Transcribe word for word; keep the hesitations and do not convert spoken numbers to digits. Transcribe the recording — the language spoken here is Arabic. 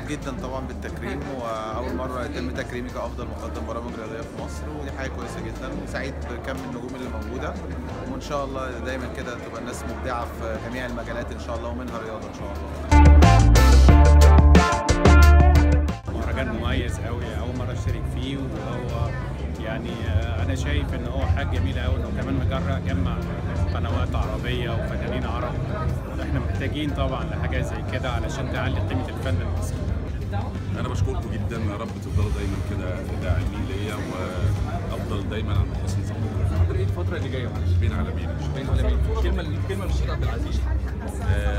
جدا طبعا بالتكريم، واول مره يتم تكريمي كافضل مقدم برامج رياضيه في مصر، ودي حاجه كويسه جدا. سعيد بكم النجوم اللي موجوده، وان شاء الله دايما كده تبقى الناس مبدعه في جميع المجالات ان شاء الله، ومنها الرياضه ان شاء الله. مهرجان مميز قوي، اول مره اشترك فيه، وهو يعني انا شايف ان هو حاجه جميله قوي، انه كمان مجرى جمع قنوات عربيه وفنانين عرب. احنا محتاجين طبعا لحاجه زي كده علشان تعلي قيمه الفن المصري. انا بشكركم جدا، يا رب تفضلوا دايما كده داعمين ليا، وافضل دايما على حسن ظنكم. ايه الفتره اللي جايه معلش؟ بين عالمين بين عالمين. كلمه كلمه للشيخ عبد العزيز. آه